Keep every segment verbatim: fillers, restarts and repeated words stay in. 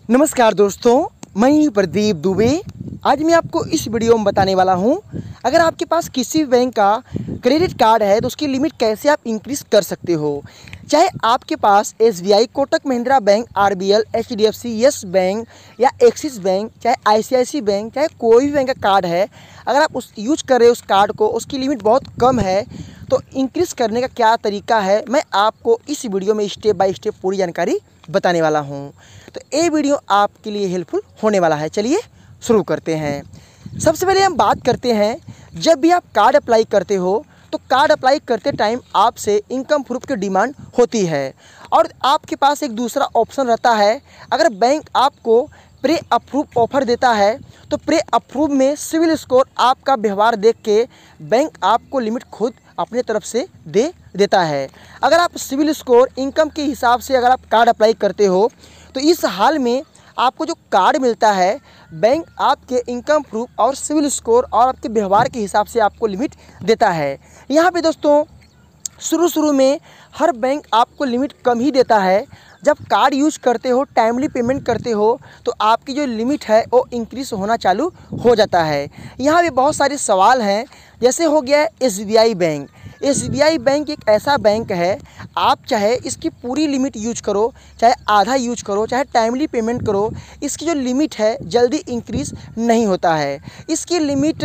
नमस्कार दोस्तों, मैं प्रदीप दुबे। आज मैं आपको इस वीडियो में बताने वाला हूं, अगर आपके पास किसी भी बैंक का क्रेडिट कार्ड है तो उसकी लिमिट कैसे आप इंक्रीज़ कर सकते हो। चाहे आपके पास S B I, Kotak Mahindra bank, R B L, H D F C, yes bank या एक्सिस बैंक, चाहे I C I C bank, चाहे कोई भी बैंक का कार्ड है, अगर आप उस यूज कर रहे हो उस कार्ड को, उसकी लिमिट बहुत कम है तो इंक्रीज़ करने का क्या तरीका है, मैं आपको इस वीडियो में स्टेप बाय स्टेप पूरी जानकारी बताने वाला हूं। तो ये वीडियो आपके लिए हेल्पफुल होने वाला है। चलिए शुरू करते हैं। सबसे पहले हम बात करते हैं, जब भी आप कार्ड अप्लाई करते हो तो कार्ड अप्लाई करते टाइम आपसे इनकम प्रूफ की डिमांड होती है और आपके पास एक दूसरा ऑप्शन रहता है। अगर बैंक आपको प्री अप्रूव ऑफ़र देता है तो प्री अप्रूव में सिविल स्कोर, आपका व्यवहार देख के बैंक आपको लिमिट खुद अपने तरफ से दे देता है। अगर आप सिविल स्कोर, इनकम के हिसाब से अगर आप कार्ड अप्लाई करते हो तो इस हाल में आपको जो कार्ड मिलता है, बैंक आपके इनकम प्रूफ और सिविल स्कोर और आपके व्यवहार के हिसाब से आपको लिमिट देता है। यहाँ पे दोस्तों शुरू शुरू में हर बैंक आपको लिमिट कम ही देता है। जब कार्ड यूज करते हो, टाइमली पेमेंट करते हो तो आपकी जो लिमिट है वो इंक्रीज़ होना चालू हो जाता है। यहाँ पे बहुत सारे सवाल हैं, जैसे हो गया S B I bank. S B I bank एक ऐसा बैंक है, आप चाहे इसकी पूरी लिमिट यूज करो, चाहे आधा यूज करो, चाहे टाइमली पेमेंट करो, इसकी जो लिमिट है जल्दी इंक्रीज़ नहीं होता है। इसकी लिमिट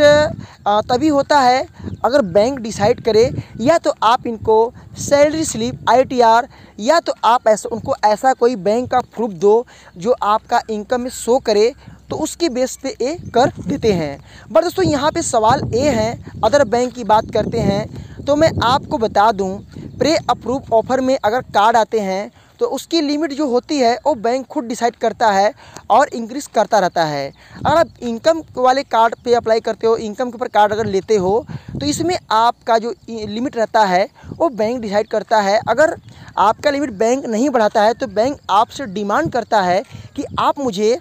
तभी होता है अगर बैंक डिसाइड करे, या तो आप इनको salary slip, I T R, या तो आप ऐसा उनको ऐसा कोई बैंक का प्रूफ दो जो आपका इनकम में शो करे, तो उसके बेस पे ये कर देते हैं। बट दोस्तों यहाँ पे सवाल ये है, अदर बैंक की बात करते हैं तो मैं आपको बता दूं, प्री अप्रूव ऑफ़र में अगर कार्ड आते हैं तो उसकी लिमिट जो होती है वो बैंक खुद डिसाइड करता है और इंक्रीज़ करता रहता है। अगर आप इनकम वाले कार्ड पे अप्लाई करते हो, इनकम के ऊपर कार्ड अगर लेते हो तो इसमें आपका जो लिमिट रहता है वो बैंक डिसाइड करता है। अगर आपका लिमिट बैंक नहीं बढ़ाता है तो बैंक आपसे डिमांड करता है कि आप मुझे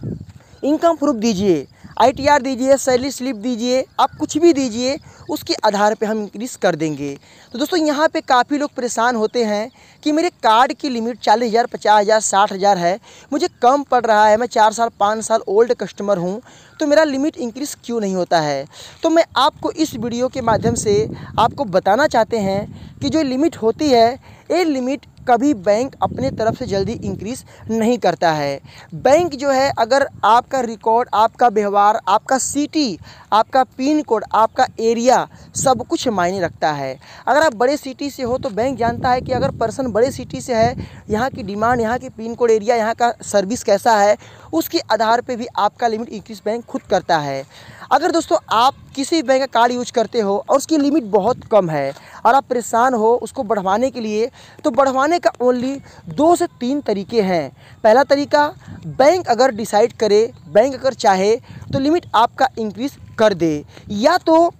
इनकम प्रूफ दीजिए, आई टी आर दीजिए, सैलरी स्लिप दीजिए, आप कुछ भी दीजिए, उसके आधार पे हम इंक्रीज़ कर देंगे। तो दोस्तों यहाँ पे काफ़ी लोग परेशान होते हैं कि मेरे कार्ड की लिमिट चालीस हज़ार, पचास हज़ार, साठ हज़ार है, मुझे कम पड़ रहा है, मैं चार साल पाँच साल ओल्ड कस्टमर हूँ, तो मेरा लिमिट इंक्रीज़ क्यों नहीं होता है। तो मैं आपको इस वीडियो के माध्यम से आपको बताना चाहते हैं कि जो लिमिट होती है, ये लिमिट कभी बैंक अपने तरफ से जल्दी इंक्रीज़ नहीं करता है। बैंक जो है, अगर आपका रिकॉर्ड, आपका व्यवहार, आपका सिटी, आपका पिन कोड, आपका एरिया, सब कुछ मायने रखता है। अगर आप बड़े सिटी से हो तो बैंक जानता है कि अगर पर्सन बड़े सिटी से है, यहाँ की डिमांड, यहाँ की पिन कोड, एरिया, यहाँ का सर्विस कैसा है, उसके आधार पे भी आपका लिमिट इंक्रीज़ बैंक खुद करता है। अगर दोस्तों आप किसी बैंक का कार्ड यूज करते हो और उसकी लिमिट बहुत कम है और आप परेशान हो उसको बढ़वाने के लिए, तो बढ़वाने का ओनली दो से तीन तरीके हैं। पहला तरीका, बैंक अगर डिसाइड करे, बैंक अगर चाहे तो लिमिट आपका इंक्रीज़ कर दे, या तो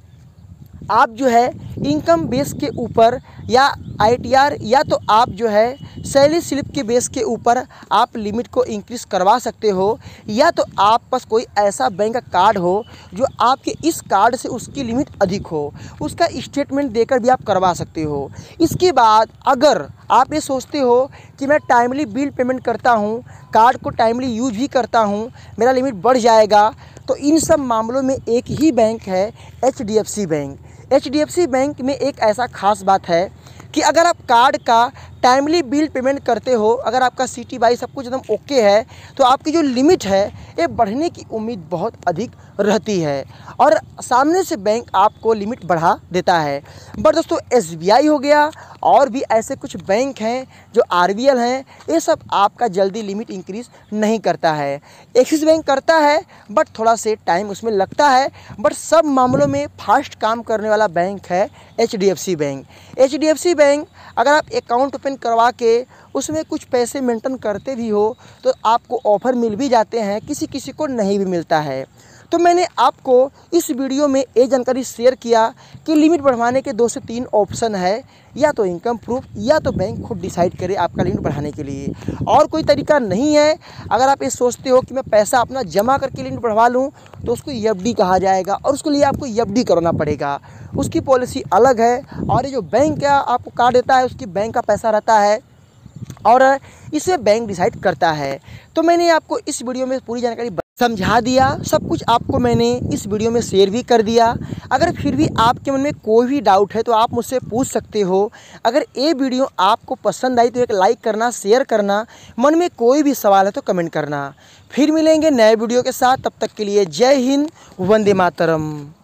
आप जो है इनकम बेस के ऊपर या आई टी आर, या तो आप जो है सैलरी स्लिप के बेस के ऊपर आप लिमिट को इंक्रीज़ करवा सकते हो, या तो आप पास कोई ऐसा बैंक का कार्ड हो जो आपके इस कार्ड से उसकी लिमिट अधिक हो, उसका स्टेटमेंट देकर भी आप करवा सकते हो। इसके बाद अगर आप ये सोचते हो कि मैं टाइमली बिल पेमेंट करता हूँ, कार्ड को टाइमली यूज भी करता हूँ, मेरा लिमिट बढ़ जाएगा, तो इन सब मामलों में एक ही बैंक है, H D F C bank. H D F C bank में एक ऐसा ख़ास बात है कि अगर आप कार्ड का टाइमली बिल पेमेंट करते हो, अगर आपका सिटी बाई सब कुछ एकदम ओके है, तो आपकी जो लिमिट है ये बढ़ने की उम्मीद बहुत अधिक रहती है और सामने से बैंक आपको लिमिट बढ़ा देता है। बट दोस्तों एस बी आई हो गया और भी ऐसे कुछ बैंक हैं जो आर बी एल हैं, ये सब आपका जल्दी लिमिट इंक्रीज़ नहीं करता है। एक्सिस बैंक करता है बट थोड़ा से टाइम उसमें लगता है, बट सब मामलों में फास्ट काम करने वाला बैंक है H D F C bank. H D F C bank अगर आप अकाउंट ओपन करवा के उसमें कुछ पैसे मेंटेन करते भी हो तो आपको ऑफ़र मिल भी जाते हैं, किसी किसी को नहीं भी मिलता है। तो मैंने आपको इस वीडियो में ये जानकारी शेयर किया कि लिमिट बढ़वाने के दो से तीन ऑप्शन है, या तो इनकम प्रूफ, या तो बैंक खुद डिसाइड करे आपका लिमिट बढ़ाने के लिए, और कोई तरीका नहीं है। अगर आप ये सोचते हो कि मैं पैसा अपना जमा करके लिमिट बढ़वा लूँ तो उसको एफ डी कहा जाएगा और उसके लिए आपको एफ डी करना पड़ेगा, उसकी पॉलिसी अलग है। और ये जो बैंक का आपको कार्ड देता है उसकी बैंक का पैसा रहता है, और इसमें बैंक डिसाइड करता है। तो मैंने आपको इस वीडियो में पूरी जानकारी समझा दिया, सब कुछ आपको मैंने इस वीडियो में शेयर भी कर दिया। अगर फिर भी आपके मन में कोई भी डाउट है तो आप मुझसे पूछ सकते हो। अगर ये वीडियो आपको पसंद आई तो एक लाइक करना, शेयर करना, मन में कोई भी सवाल है तो कमेंट करना। फिर मिलेंगे नए वीडियो के साथ, तब तक के लिए जय हिंद, वंदे मातरम।